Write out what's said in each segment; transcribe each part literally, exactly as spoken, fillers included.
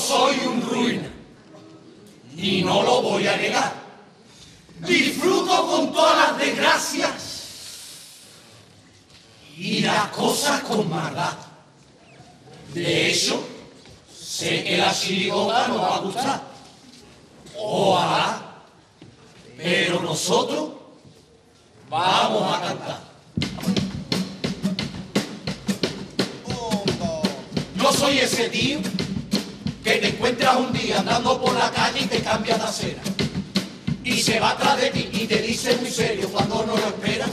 soy un ruina y no lo voy a negar. Disfruto con todas las desgracias y las cosas con maldad. De hecho, sé que la chirigota nos va a gustar. Ojalá. Pero nosotros vamos a cantar. Yo soy ese tío que te encuentras un día andando por la calle y te cambia de acera. Y se va atrás de ti y te dice muy serio cuando no lo esperas.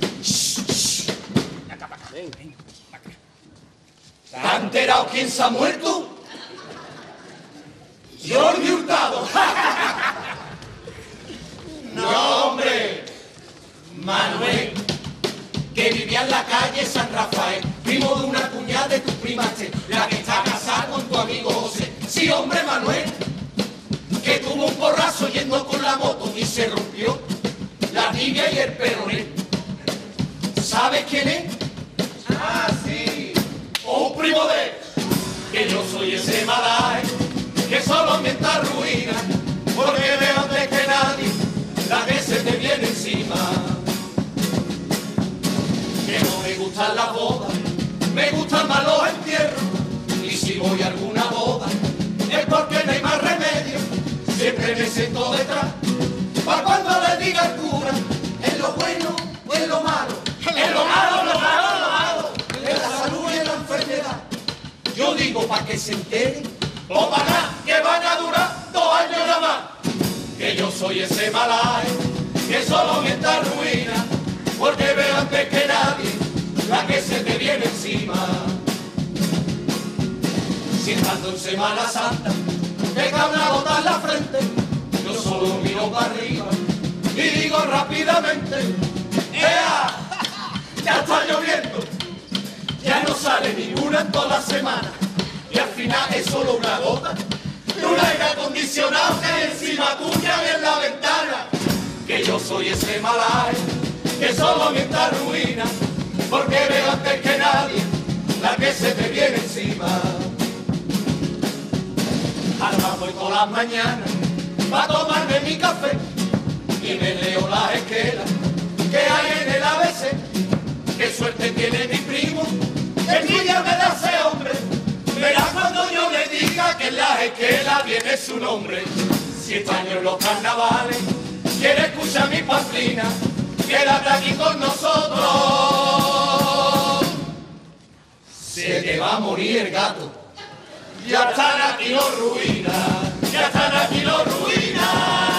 ¿Te has enterado quién se ha muerto? Jordi Hurtado. No, hombre. Manuel, que vivía en la calle San Rafael, primo de una cuñada de tu prima Che, la que está casada con tu amigo José. Sí, hombre, Manuel, que tuvo un porrazo yendo con la moto y se rompió la tibia y el peroné. ¿Sabes quién es? Ah, sí. Un primo de él, que yo soy ese malaje, que solo mienta ruina, porque veo antes que nadie la que se te viene encima. Que no me gustan las bodas, me gustan más los entierros, y si voy a alguna boda es porque no hay más remedio. Siempre me siento detrás, para cuando le diga al cura, en lo bueno o en lo malo, en lo malo, lo malo, lo malo, en la salud y en la enfermedad. Yo digo para que se enteren, o para nada, que van a durar dos años nada más. Que yo soy ese malaje, que solo mienta ruina, porque veo antes que nadie la que se te viene encima. Si estando en Semana Santa te cae una gota en la frente, yo solo miro para arriba y digo rápidamente: ¡ea! Ya está lloviendo, ya no sale ninguna en toda la semana, y al final es solo una gota de un aire acondicionado que hay encima tuya y en la ventana. Que yo soy ese malaje, que solo mienta ruina, porque veo antes que nadie la que se te viene encima. Ahora voy todas las mañanas para tomarme mi café y me leo las esquelas que hay en el A B C. Qué suerte tiene mi primo, que niña me da ese hombre. Verás cuando yo le diga que en las esquelas viene su nombre. Si este año en los carnavales quiere escuchar mi pamplina, quédate aquí con nosotros. Se te va a morir el gato. Ya están aquí los ruinas, ya están aquí los ruinas.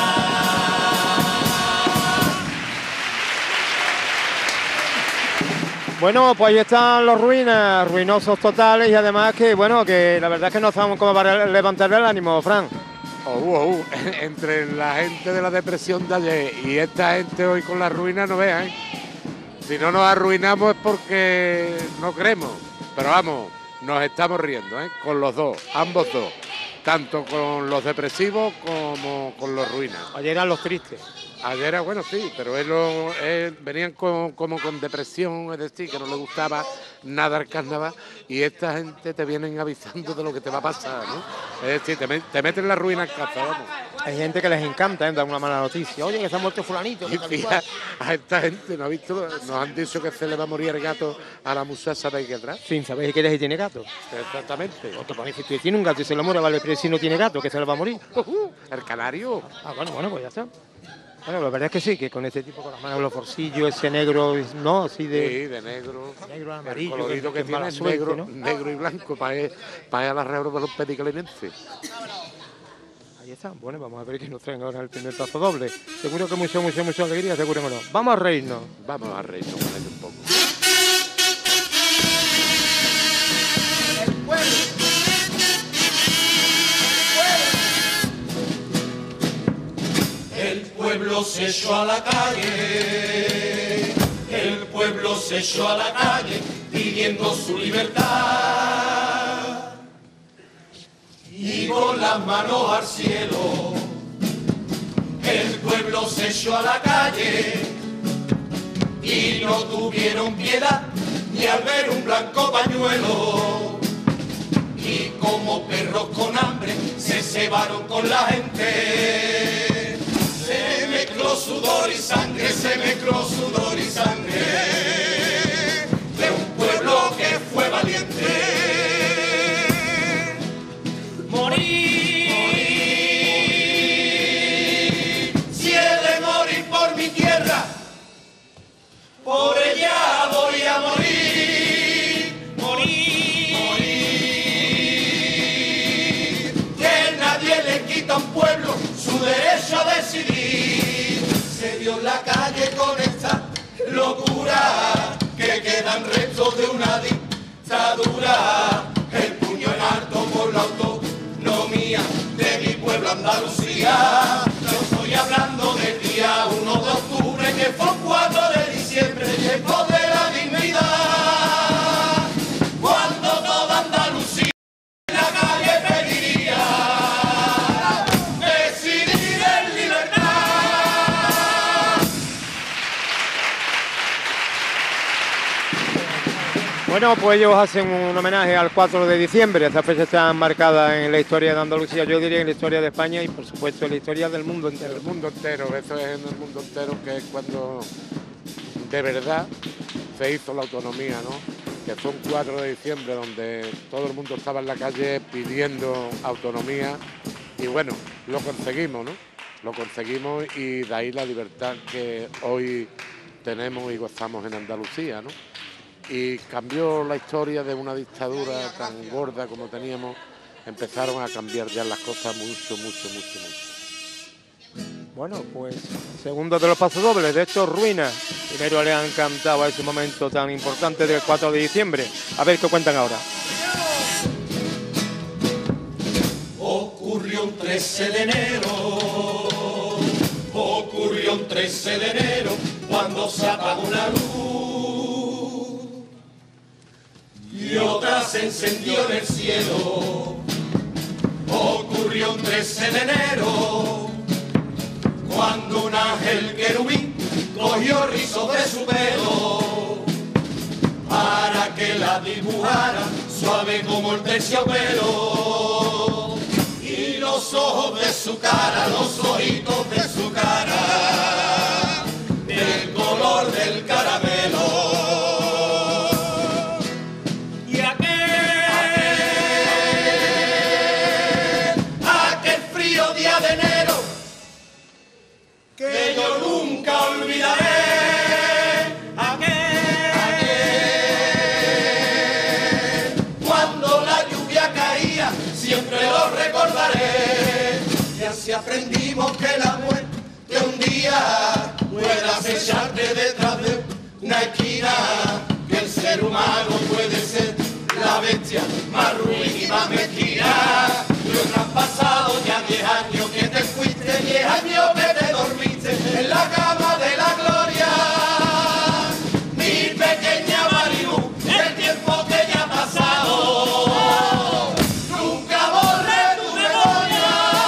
Bueno, pues ahí están los ruinas, ruinosos totales, y además que, bueno, que la verdad es que no sabemos cómo va a levantar el ánimo, Fran. Oh, oh, oh. Entre la gente de la depresión de ayer y esta gente hoy con las ruinas, no vean, ¿eh? Si no nos arruinamos es porque no queremos, pero vamos, nos estamos riendo, ¿eh? Con los dos, ambos dos, tanto con los depresivos como con los ruinas. Ayer eran los tristes. Ayer era bueno, sí, pero él, lo, él venían con, como con depresión, es decir, que no le gustaba nada el carnaval, y esta gente te vienen avisando de lo que te va a pasar, ¿no? Es decir, te, te meten la ruina en casa, vamos. Hay gente que les encanta, ¿eh? Dar una mala noticia. Oye, que se ha muerto fulanito. Y fija, a esta gente, ¿no ha visto? Nos han dicho que se le va a morir el gato a la muchacha de ahí atrás. Sin saber si tiene gato. Exactamente. Otro, pues, si tiene un gato y se le muere, vale, pero si no tiene gato, que se le va a morir. Uh, el canario. Ah, bueno, bueno, pues ya está. Bueno, la verdad es que sí, que con ese tipo, con las manos en los bolsillos, ese negro, ¿no? Así de... Sí, de negro. Negro, amarillo. El colorido que, que, que tiene es suerte, negro, ¿no? Negro y blanco, para ir, para ir a las reuniones de los pediclinenses. Ahí está. Bueno, vamos a ver que nos traen ahora el primer paso doble. Seguro que mucho, mucho, mucha alegría, seguro que no. Vamos a reírnos. Vamos a reírnos con él un poco. El pueblo. El pueblo se echó a la calle, el pueblo se echó a la calle pidiendo su libertad, y con las manos al cielo, el pueblo se echó a la calle y no tuvieron piedad ni al ver un blanco pañuelo, y como perros con hambre se cebaron con la gente. Se mezcló sudor y sangre, se mezcló sudor y sangre de un pueblo que fue valiente. Morir, si he de morir por mi tierra, por ella voy a morir, morir, morir. Que nadie le quita a un pueblo su derecho a decidir. Se dio en la calle con esta locura, que quedan restos de una dictadura. El puño en alto por la autonomía de mi pueblo Andalucía. Yo estoy hablando del día uno de octubre, que fue cuatro de diciembre, tiempo de la dignidad, cuando toda Andalucía en la calle pediría decidir en libertad. Bueno, pues ellos hacen un homenaje al cuatro de diciembre. Esta fecha está marcada en la historia de Andalucía, yo diría en la historia de España y por supuesto en la historia del mundo entero. El mundo entero, eso es en el mundo entero, que es cuando de verdad se hizo la autonomía, ¿no? Que fue un cuatro de diciembre donde todo el mundo estaba en la calle pidiendo autonomía y bueno, lo conseguimos, ¿no? Lo conseguimos y de ahí la libertad que hoy tenemos y gozamos en Andalucía, ¿no? Y cambió la historia de una dictadura tan gorda como teníamos, empezaron a cambiar ya las cosas mucho, mucho, mucho, mucho. Bueno, pues segundo de los pasodobles de estos Ruinas. Primero le han cantado a ese momento tan importante del cuatro de diciembre. A ver qué cuentan ahora. Ocurrió un trece de enero, ocurrió un trece de enero, cuando se apagó una luz y otra se encendió en el cielo. Ocurrió un trece de enero, cuando un ángel querubín cogió rizos de su pelo para que la dibujara suave como el terciopelo, y los ojos de su cara, los ojitos de su cara, del color del caramelo. Y aquel, aquel frío día de enero que yo nunca olvidaré, aquel, aquel, cuando la lluvia caía, siempre lo recordaré. Y así aprendimos que la muerte un día puede acecharte detrás de una esquina, que el ser humano puede ser la bestia más ruin y más mezquina. Y otros han pasado ya diez años que te fuiste, diez años que te dormiste en la cama de la gloria. Mi pequeña Marilú, el tiempo que ya ha pasado, nunca borré tu memoria.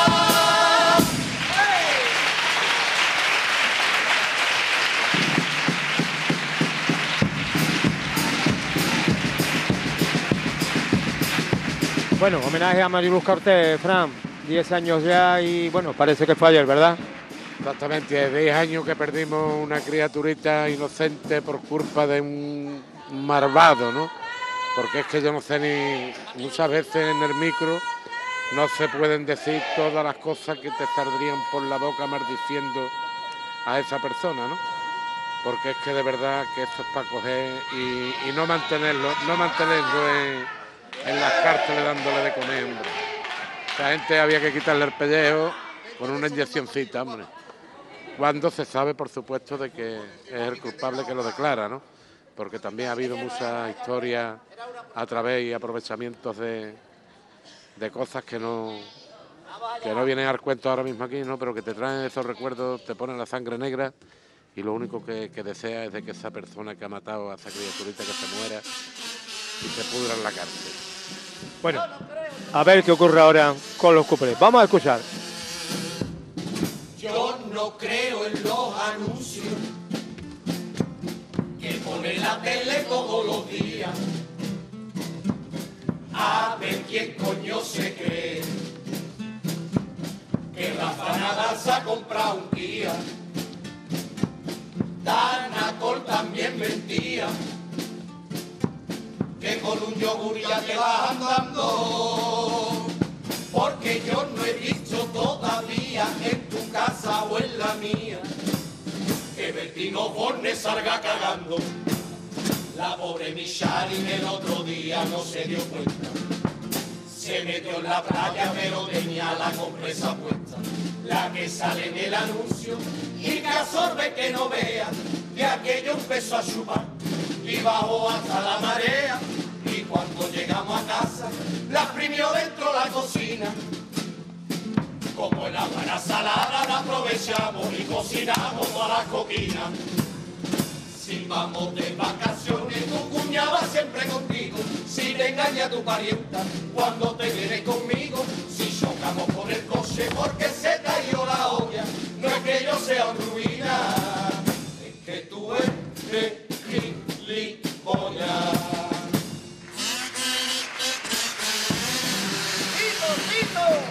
Bueno, homenaje a Mariluz Cortés, Fran. diez años ya y bueno, parece que fue ayer, ¿verdad? Exactamente, diez años que perdimos una criaturita inocente por culpa de un malvado, ¿no? Porque es que yo no sé ni... Muchas veces en el micro no se pueden decir todas las cosas que te saldrían por la boca maldiciendo a esa persona, ¿no? Porque es que de verdad que esto es para coger y, y no mantenerlo, no mantenerlo en, en las cárceles dándole de comer, hombre. Esa gente había que quitarle el pellejo con una inyeccióncita, hombre. Cuando se sabe, por supuesto, de que es el culpable que lo declara, ¿no? Porque también ha habido muchas historias a través y aprovechamientos de, de cosas que no, que no vienen al cuento ahora mismo aquí, ¿no? Pero que te traen esos recuerdos, te ponen la sangre negra y lo único que, que desea es de que esa persona que ha matado a esa criaturita que se muera y se pudra en la cárcel. Bueno, a ver qué ocurre ahora con los cuplés. Vamos a escuchar. Yo no creo en los anuncios que pone la tele todos los días. A ver quién un yogur ya te vas andando, porque yo no he visto todavía en tu casa o en la mía que Bertino Borne salga cagando. La pobre Micharin el otro día no se dio cuenta, se metió en la playa pero tenía la compresa puesta, la que sale en el anuncio y que absorbe que no vea, y aquello empezó a chupar y bajó hasta la marea, y cuando llegamos a casa la exprimió dentro la cocina. Como el agua era salada la aprovechamos y cocinamos todas las coquinas. Si vamos de vacaciones, tu cuñada siempre contigo. Si te engaña tu parienta, cuando te vienes conmigo. Si chocamos con el coche porque se cayó la olla, no es que yo sea un ruina, es que tú eres gilipollas. ¡Tito, Tito!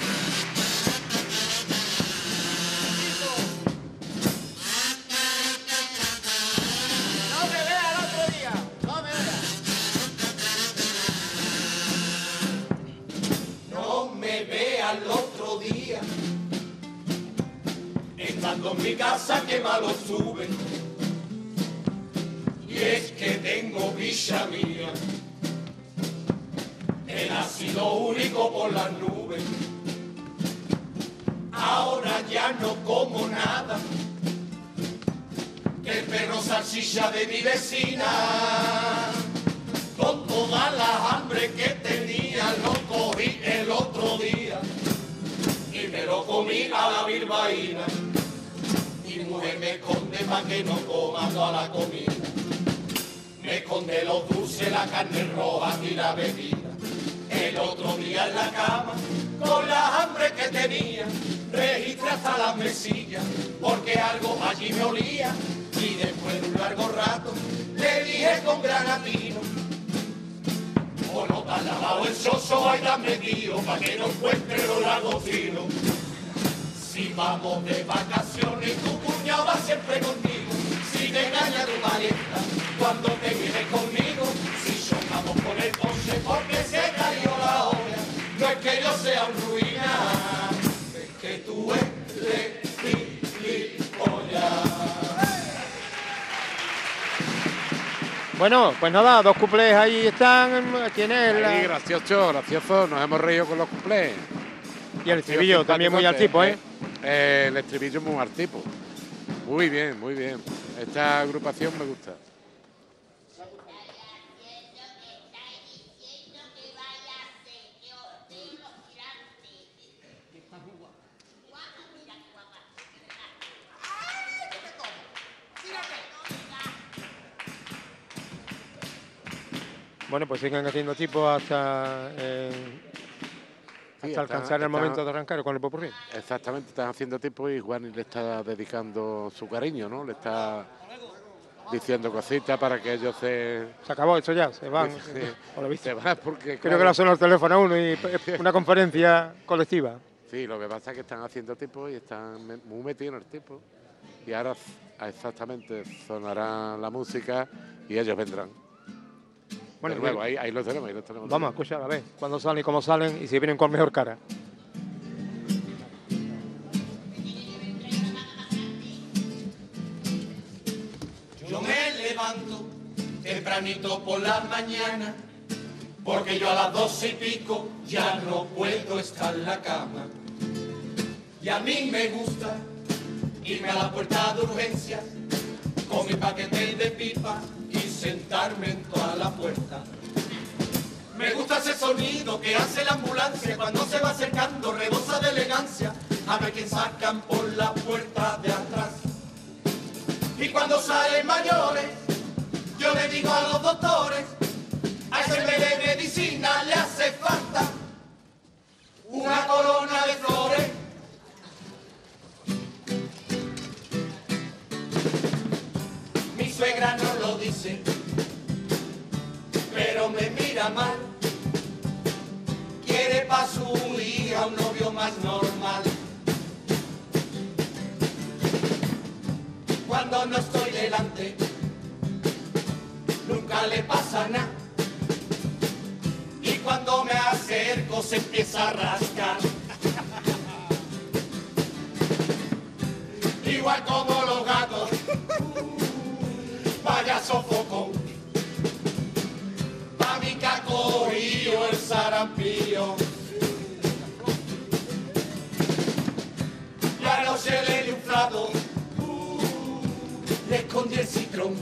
Al otro día, estando en mi casa que malo estuve, y es que tengo bicha mía, el ácido úrico por las nubes, ahora ya no como nada, que el perro salchicha de mi vecina, con toda la hambre que tenía, lo cogí el otro día y me lo comí a la bilbaína. Mi mujer me esconde pa' que no coma toda la comida, me esconde los dulces, la carne roja y la bebida. El otro día en la cama, con la hambre que tenía, registré hasta las mesillas, porque algo allí me olía, y después de un largo rato le dije con granatino: o no te has lavado el soso, ahí te has metido, pa' que no encuentre los lagocinos. Si vamos de vacaciones, tu cuñado va siempre contigo. Si te engaña tu parienta, cuando te vienes conmigo. Si chocamos con el coche porque se cayó la olla, no es que yo sea un ruina, es que tú eres gilipollas. Bueno, pues nada, dos cuplés ahí están. ¿Quién es? La... Ahí, gracioso, gracioso, nos hemos reído con los cuplés. Y el estribillo también muy al tipo, ¿eh? Eh, el estribillo muy al tipo. Muy bien, muy bien. Esta agrupación me gusta. Bueno, pues siguen haciendo tipo hasta, eh, hasta sí, alcanzar están, el momento están, de arrancar con el popurrí. Exactamente, están haciendo tiempo y Juan le está dedicando su cariño, ¿no? Le está diciendo cositas para que ellos se... Se acabó eso ya, se van. Sí, ¿O lo viste? se van porque... Creo claro, que le sonó el teléfono a uno y una conferencia colectiva. Sí, lo que pasa es que están haciendo tiempo y están muy metidos en el tiempo. Y ahora exactamente sonará la música y ellos vendrán. Bueno, luego, ahí, ahí los tenemos, ahí los tenemos. Vamos a escuchar a ver cuándo salen y cómo salen y si vienen con mejor cara. Yo me levanto tempranito por la mañana, porque yo a las doce y pico ya no puedo estar en la cama. Y a mí me gusta irme a la puerta de urgencias con mi paquete de pipa y sentarme en toda la puerta. Me gusta ese sonido que hace la ambulancia cuando se va acercando, rebosa de elegancia, a ver quién sacan por la puerta de atrás. Y cuando salen mayores, yo le digo a los doctores, a ese de medicina le hace falta una corona de flores. Mi suegra no lo dice, pero me mira mal. Quiere pa' su hija un novio más normal. Cuando no estoy delante, nunca le pasa nada. seco se empieza a rascar. Igual como los gatos, vaya sofocón. Pa' mi cacorío el sarampillo. Y anoche le di un plato, le escondí el citrón.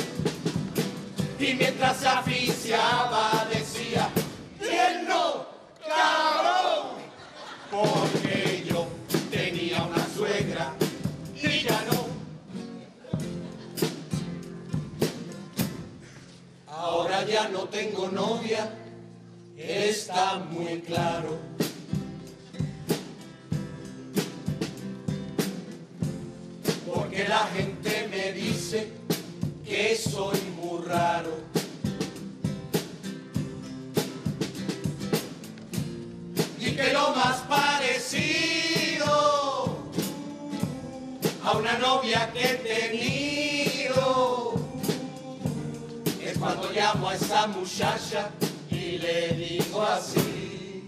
Y mientras se asfixiaba decía, ¡tierno, cabrón! Porque yo tenía una suegra y ya no. Ahora ya no tengo novia, está muy claro. Porque la gente me dice que soy muy raro. Y que lo más parecido a una novia que he tenido es cuando llamo a esa muchacha y le digo así: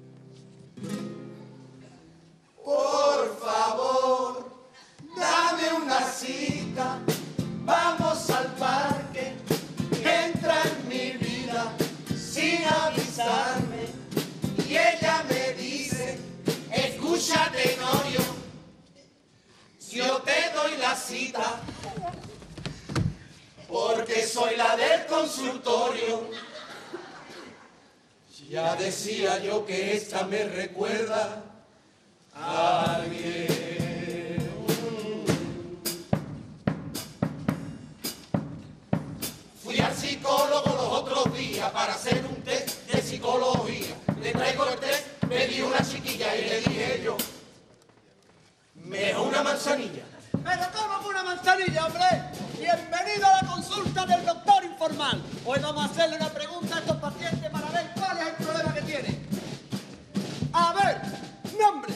por favor, dame una cita, vamos al parque, entra en mi vida sin avisarme. Y ella me dice, escucha, Tenorio, yo te doy la cita, porque soy la del consultorio. Ya decía yo que esta me recuerda a alguien. Fui al psicólogo los otros días para hacer un test de psicología. Le traigo el test, me dio una chiquilla y le dije yo, mejor una manzanilla. Pero ¿cómo que una manzanilla, hombre? Bienvenido a la consulta del doctor informal. Hoy vamos a hacerle una pregunta a estos pacientes para ver cuál es el problema que tienen. A ver, nombre.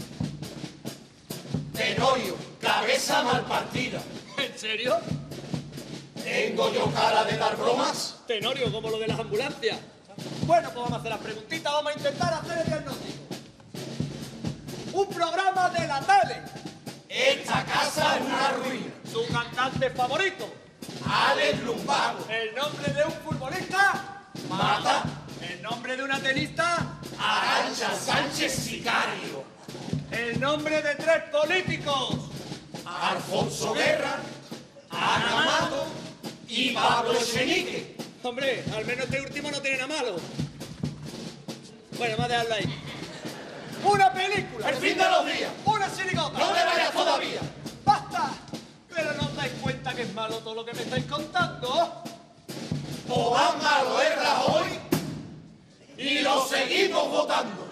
Tenorio, cabeza mal partida. ¿En serio? ¿Tengo yo cara de dar bromas? Tenorio, como lo de las ambulancias. Bueno, pues vamos a hacer las preguntitas, vamos a intentar hacer el diagnóstico. Un programa de la tele. Esta casa es una ruina. Su cantante favorito. Alex Lumbago. El nombre de un futbolista. Mata. El nombre de una tenista. Arantxa Sánchez Sicario. El nombre de tres políticos. Alfonso Guerra, Ana Mato y Pablo Echenique. Hombre, al menos este último no tiene nada malo. Bueno, vamos a dejarlo ahí. Una película. El fin de los días. Una sirigota. No me vayas todavía. ¡Basta! Pero no os dais cuenta que es malo todo lo que me estáis contando. O más malo es Rajoy y lo seguimos votando.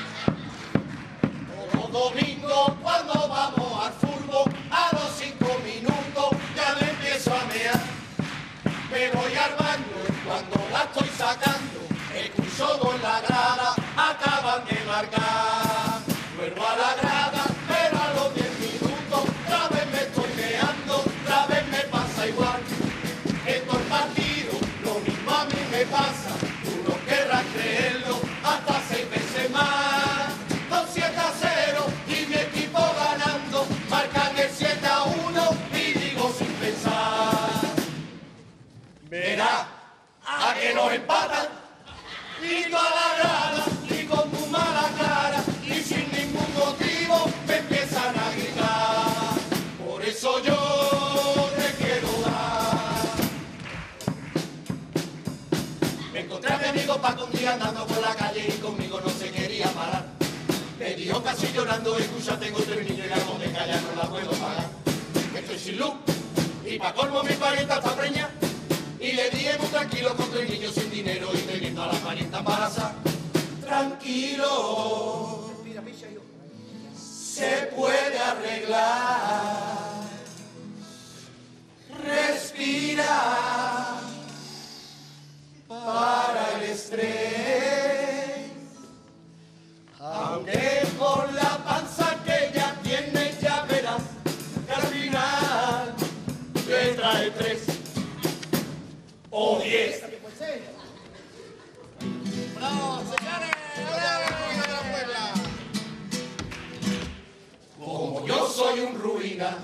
Los domingos cuando vamos al fútbol, a los cinco minutos ya me empiezo a mear. Me voy al baño y cuando la estoy sacando, escucho dos en la grada, acaban de marcar. Vuelvo a la grada, pero a los diez minutos, otra vez me estoy meando, otra vez me pasa igual. Esto es partido, lo mismo a mí me pasa, tú no querrás creerlo, hasta seis veces más. Con siete a cero y mi equipo ganando, marcan el siete a uno y digo sin pensar. Verá, a que nos empatan, y toda la grada, y con muy mala cara, y sin ningún motivo me empiezan a gritar. Por eso yo te quiero dar. Me encontré a mi amigo Paco un día andando por la calle y conmigo no se quería parar. Me dijo casi llorando, escucha, tengo tres niños y la hipoteca ya no la puedo pagar. Estoy sin luz, y pa' colmo mi parienta está preñada. Y le dije muy tranquilo con tres niños sin dinero y teniendo a la parienta embarazada. Tranquilo, se puede arreglar. Respira para el estrés. Aunque por la panza que ya tienes ya verás que al final te trae tres o diez. ¡Bravo, señores! Como yo soy un ruina,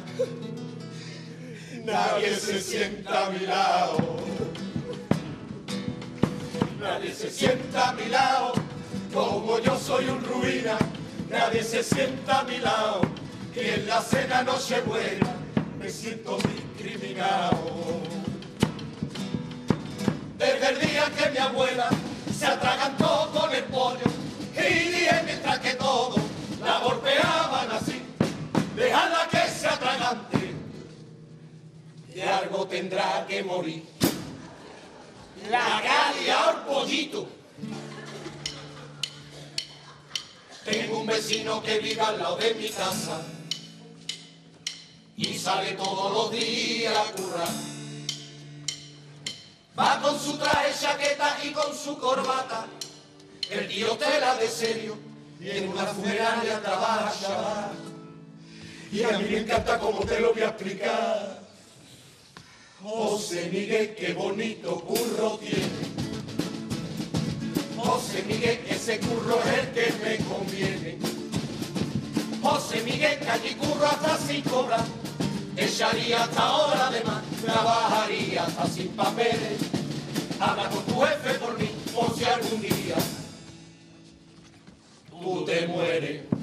nadie se sienta a mi lado. Nadie se sienta a mi lado. Como yo soy un ruina, nadie se sienta a mi lado. Y en la cena nochebuena me siento discriminado. Desde el día que mi abuela se atragantó con el pollo y dije mientras que todos la golpeaban así, déjala que se atragante, de algo tendrá que morir. La galia el pollito. Tengo un vecino que vive al lado de mi casa y sale todos los días a currar. Va con su traje, chaqueta y con su corbata. El tío tela de serio y en una funeraria trabaja, chaval. Y a mí me encanta como te lo voy a explicar. José Miguel, qué bonito curro tiene. José Miguel, ese curro es el que me conviene. José Miguel, que allí curro hasta sin cobrar. Echaría hasta hora de más, trabajaría hasta sin papeles. Habla con tu jefe por mí, por si algún día tú te mueres.